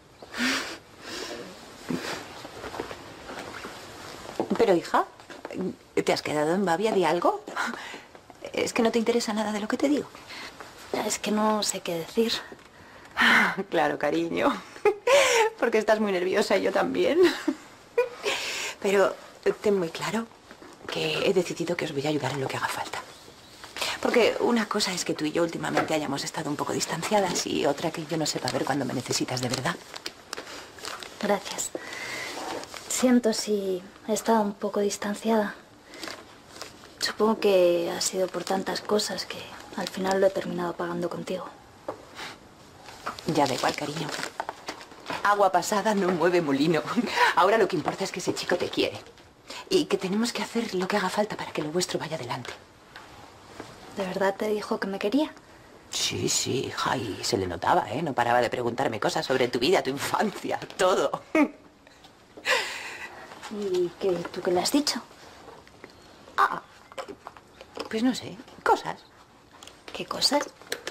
Pero, hija, ¿te has quedado en babia de algo? ¿Es que no te interesa nada de lo que te digo? Es que no sé qué decir. Claro, cariño. Porque estás muy nerviosa y yo también. Pero ten muy claro que he decidido que os voy a ayudar en lo que haga falta. Porque una cosa es que tú y yo últimamente hayamos estado un poco distanciadas y otra que yo no sepa ver cuando me necesitas de verdad. Gracias. Siento si he estado un poco distanciada. Supongo que ha sido por tantas cosas que al final lo he terminado pagando contigo. Ya da igual, cariño. Agua pasada no mueve molino. Ahora lo que importa es que ese chico te quiere. Y que tenemos que hacer lo que haga falta para que lo vuestro vaya adelante. ¿De verdad te dijo que me quería? Sí, sí, hija, y se le notaba, ¿eh? No paraba de preguntarme cosas sobre tu vida, tu infancia, todo. ¿Y qué, tú qué le has dicho? Ah, pues no sé, cosas. ¿Qué cosas?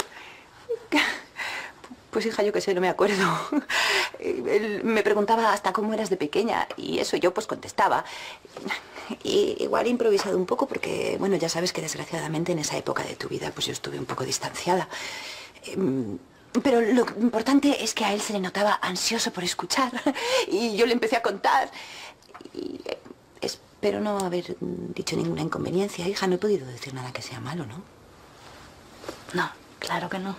Pues hija, yo qué sé, no me acuerdo. Él me preguntaba hasta cómo eras de pequeña y eso yo pues contestaba. Y igual he improvisado un poco porque, bueno, ya sabes que desgraciadamente en esa época de tu vida pues yo estuve un poco distanciada. Pero lo importante es que a él se le notaba ansioso por escuchar. Y yo le empecé a contar. Y espero no haber dicho ninguna inconveniencia. Hija, no he podido decir nada que sea malo, ¿no? No, claro que no.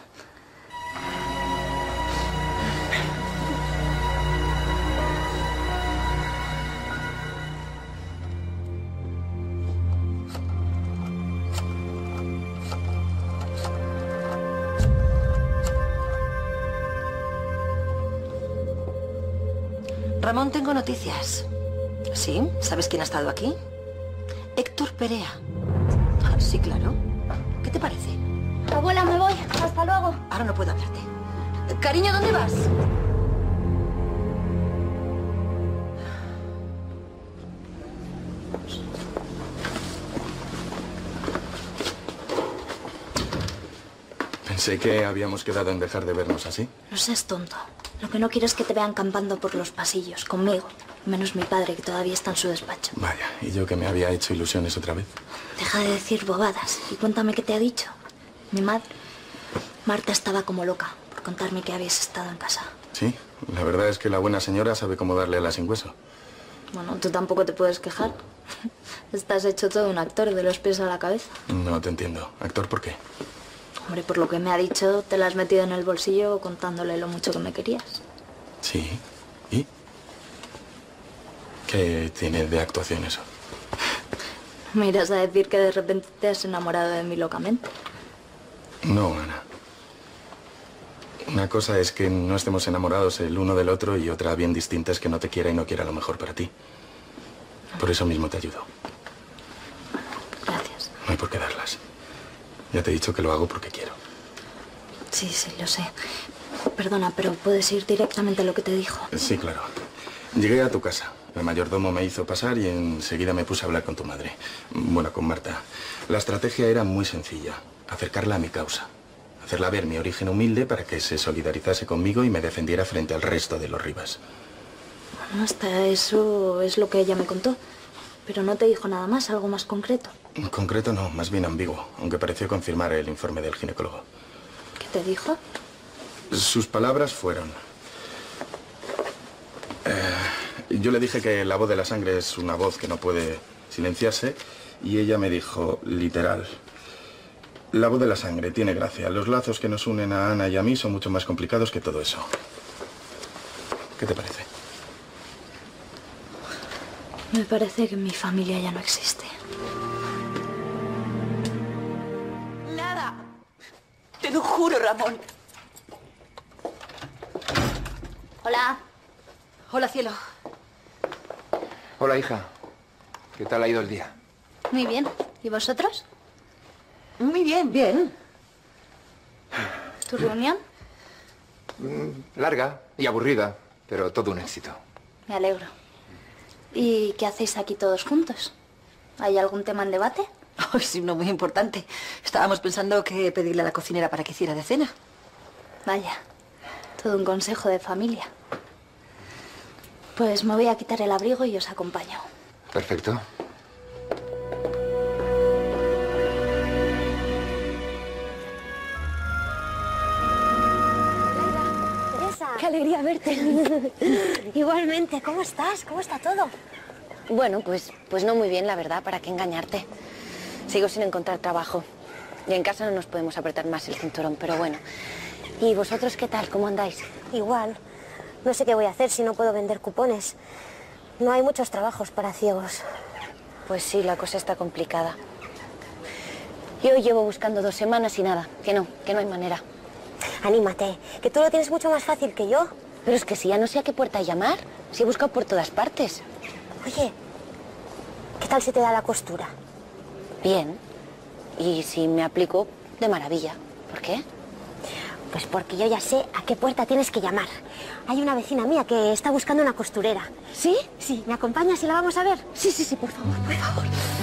Ramón, tengo noticias. ¿Sí? ¿Sabes quién ha estado aquí? Héctor Perea. Ah, sí, claro. ¿Qué te parece? Abuela, me voy. Hasta luego. Ahora no puedo hablarte. Cariño, ¿dónde vas? Pensé que habíamos quedado en dejar de vernos así. No seas tonto. Lo que no quiero es que te vean campando por los pasillos, conmigo. Menos mi padre, que todavía está en su despacho. Vaya, y yo que me había hecho ilusiones otra vez. Deja de decir bobadas y cuéntame qué te ha dicho. Mi madre, Marta, estaba como loca por contarme que habías estado en casa. Sí, la verdad es que la buena señora sabe cómo darle a la sin hueso. Bueno, tú tampoco te puedes quejar. Estás hecho todo un actor de los pies a la cabeza. No te entiendo. ¿Actor por qué? Hombre, por lo que me ha dicho, te la has metido en el bolsillo contándole lo mucho que me querías. Sí. ¿Y? ¿Qué tiene de actuación eso? Me irás a decir que de repente te has enamorado de mí locamente. No, Ana. Una cosa es que no estemos enamorados el uno del otro y otra bien distinta es que no te quiera y no quiera lo mejor para ti. Por eso mismo te ayudo. Gracias. No hay por qué darlas. Ya te he dicho que lo hago porque quiero. Sí, sí, lo sé. Perdona, pero ¿puedes ir directamente a lo que te dijo? Sí, claro. Llegué a tu casa. El mayordomo me hizo pasar y enseguida me puse a hablar con tu madre. Bueno, con Marta. La estrategia era muy sencilla. Acercarla a mi causa. Hacerla ver mi origen humilde para que se solidarizase conmigo y me defendiera frente al resto de los Rivas. Bueno, hasta eso es lo que ella me contó. Pero no te dijo nada más, algo más concreto. En concreto no, más bien ambiguo, aunque pareció confirmar el informe del ginecólogo. ¿Qué te dijo? Sus palabras fueron... Eh, yo le dije que la voz de la sangre es una voz que no puede silenciarse y ella me dijo, literal, la voz de la sangre tiene gracia. Los lazos que nos unen a Ana y a mí son mucho más complicados que todo eso. ¿Qué te parece? Me parece que mi familia ya no existe. Nada. Te lo juro, Ramón. Hola. Hola, cielo. Hola, hija. ¿Qué tal ha ido el día? Muy bien. ¿Y vosotros? Muy bien, bien. ¿Tu reunión? Mm, larga y aburrida, pero todo un éxito. Me alegro. ¿Y qué hacéis aquí todos juntos? ¿Hay algún tema en debate? Oh, sí, no, muy importante. Estábamos pensando que pedirle a la cocinera para que hiciera de cena. Vaya, todo un consejo de familia. Pues me voy a quitar el abrigo y os acompaño. Perfecto. Qué alegría verte. Igualmente, ¿cómo estás? ¿Cómo está todo? Bueno, pues, pues no muy bien, la verdad, ¿para qué engañarte? Sigo sin encontrar trabajo. Y en casa no nos podemos apretar más el cinturón, pero bueno. ¿Y vosotros qué tal? ¿Cómo andáis? Igual. No sé qué voy a hacer si no puedo vender cupones. No hay muchos trabajos para ciegos. Pues sí, la cosa está complicada. Yo llevo buscando dos semanas y nada. Que no, que no hay manera. Anímate, que tú lo tienes mucho más fácil que yo. Pero es que si ya no sé a qué puerta llamar, si he buscado por todas partes. Oye, ¿qué tal si te da la costura? Bien. Y si me aplico, de maravilla. ¿Por qué? Pues porque yo ya sé a qué puerta tienes que llamar. Hay una vecina mía que está buscando una costurera. ¿Sí? Sí, ¿me acompañas y la vamos a ver? Sí, sí, sí, por favor, por favor.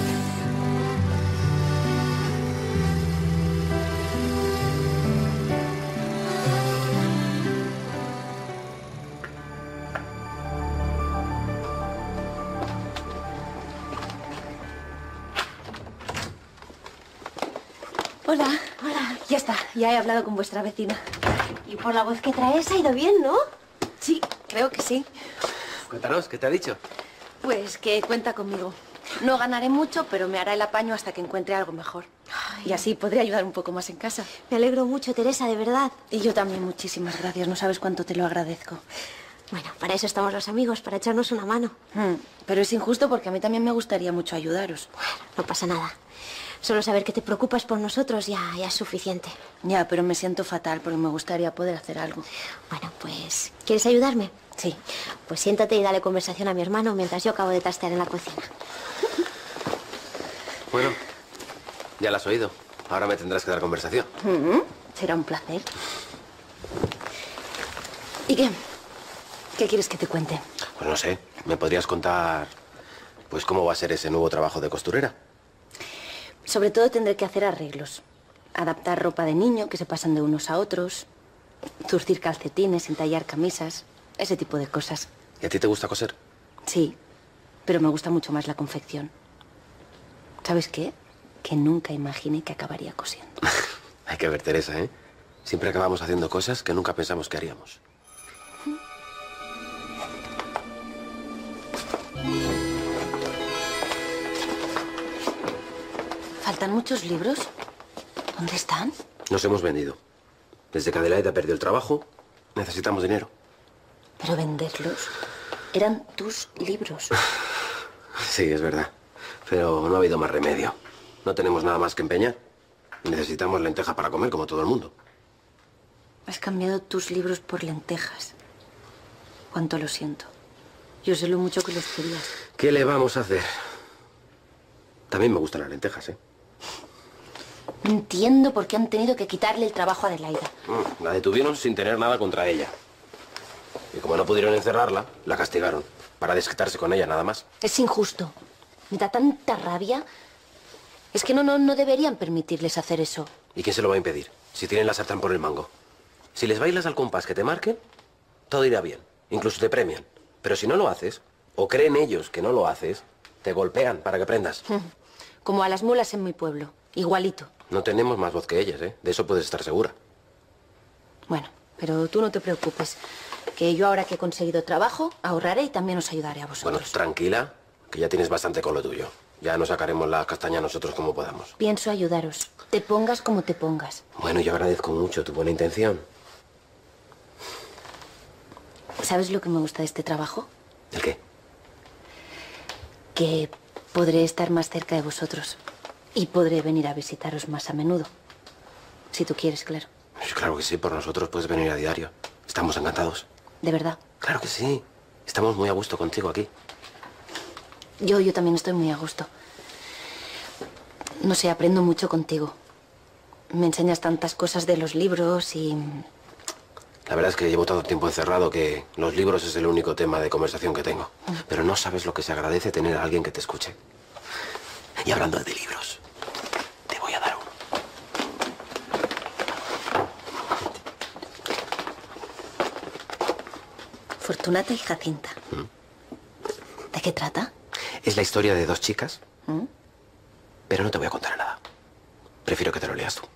Hola. Hola. Ya está, ya he hablado con vuestra vecina. Y por la voz que traes ha ido bien, ¿no? Sí, creo que sí. Cuéntanos, ¿qué te ha dicho? Pues que cuenta conmigo. No ganaré mucho, pero me hará el apaño hasta que encuentre algo mejor. Y así podré ayudar un poco más en casa. Me alegro mucho, Teresa, de verdad. Y yo también, muchísimas gracias. No sabes cuánto te lo agradezco. Bueno, para eso estamos los amigos, para echarnos una mano. Mm, pero es injusto porque a mí también me gustaría mucho ayudaros. Bueno, no pasa nada. Solo saber que te preocupas por nosotros ya, ya es suficiente. Ya, pero me siento fatal porque me gustaría poder hacer algo. Bueno, pues... ¿quieres ayudarme? Sí. Pues siéntate y dale conversación a mi hermano mientras yo acabo de trastear en la cocina. Bueno, ya la has oído. Ahora me tendrás que dar conversación. Mm-hmm. Será un placer. ¿Y qué? ¿Qué quieres que te cuente? Pues no sé, ¿me podrías contar pues cómo va a ser ese nuevo trabajo de costurera? Sobre todo tendré que hacer arreglos. Adaptar ropa de niño que se pasan de unos a otros. Zurcir calcetines, entallar camisas. Ese tipo de cosas. ¿Y a ti te gusta coser? Sí, pero me gusta mucho más la confección. ¿Sabes qué? Que nunca imaginé que acabaría cosiendo. Hay que ver, Teresa, ¿eh? Siempre acabamos haciendo cosas que nunca pensamos que haríamos. ¿Faltan muchos libros? ¿Dónde están? Nos hemos vendido. Desde que Adelaida perdió el trabajo, necesitamos dinero. Pero venderlos eran tus libros. Sí, es verdad. Pero no ha habido más remedio. No tenemos nada más que empeñar. Y necesitamos lentejas para comer, como todo el mundo. Has cambiado tus libros por lentejas. Cuánto lo siento. Yo sé lo mucho que los querías. ¿Qué le vamos a hacer? También me gustan las lentejas, ¿eh? No entiendo por qué han tenido que quitarle el trabajo a Adelaida. Mm, la detuvieron sin tener nada contra ella. Y como no pudieron encerrarla, la castigaron. Para desquitarse con ella, nada más. Es injusto. Me da tanta rabia. Es que no, no, no deberían permitirles hacer eso. ¿Y quién se lo va a impedir? Si tienen la sartén por el mango. Si les bailas al compás que te marquen, todo irá bien. Incluso te premian. Pero si no lo haces, o creen ellos que no lo haces, te golpean para que aprendas. Como a las mulas en mi pueblo. Igualito. No tenemos más voz que ellas, ¿eh? De eso puedes estar segura. Bueno, pero tú no te preocupes. Que yo ahora que he conseguido trabajo, ahorraré y también os ayudaré a vosotros. Bueno, tranquila, que ya tienes bastante con lo tuyo. Ya nos sacaremos la castaña nosotros como podamos. Pienso ayudaros. Te pongas como te pongas. Bueno, yo agradezco mucho tu buena intención. ¿Sabes lo que me gusta de este trabajo? ¿El qué? Que podré estar más cerca de vosotros. Y podré venir a visitaros más a menudo. Si tú quieres, claro. Pues claro que sí, por nosotros puedes venir a diario. Estamos encantados. ¿De verdad? Claro que sí. Estamos muy a gusto contigo aquí. Yo, yo también estoy muy a gusto. No sé, aprendo mucho contigo. Me enseñas tantas cosas de los libros y... La verdad es que llevo tanto tiempo encerrado que los libros es el único tema de conversación que tengo. Pero no sabes lo que se agradece tener a alguien que te escuche. Y hablando de libros, te voy a dar uno. Fortunata y Jacinta. ¿Mm? ¿De qué trata? Es la historia de dos chicas, ¿Mm? pero no te voy a contar nada. Prefiero que te lo leas tú.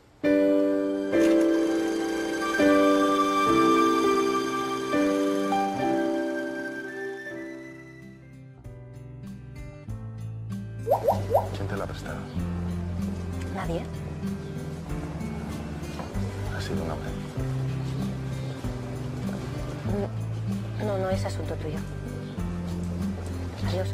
¿Quién te la ha prestado? Nadie. Ha sido una vez. No, no es asunto tuyo. Adiós.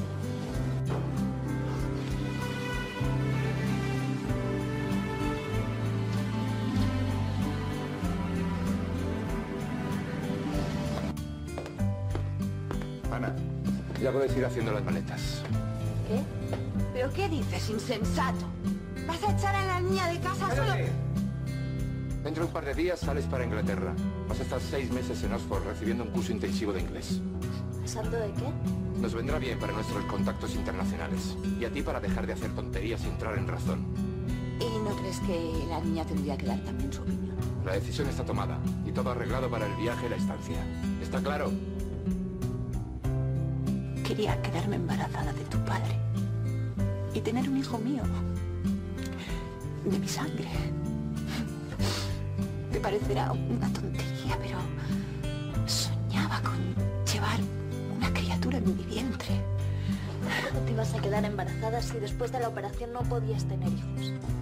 Ana, ya podéis ir haciendo las maletas. ¿Qué? ¿Pero qué dices, insensato? ¿Vas a echar a la niña de casa solo? Dentro de un par de días sales para Inglaterra. Vas a estar seis meses en Oxford recibiendo un curso intensivo de inglés. ¿Santo de qué? Nos vendrá bien para nuestros contactos internacionales. Y a ti para dejar de hacer tonterías y entrar en razón. ¿Y no crees que la niña tendría que dar también su opinión? La decisión está tomada y todo arreglado para el viaje y la estancia. ¿Está claro? Quería quedarme embarazada de tu padre y tener un hijo mío, de mi sangre. Te parecerá una tontería, pero soñaba con llevar una criatura en mi vientre. ¿Cómo te ibas a quedar embarazada si después de la operación no podías tener hijos?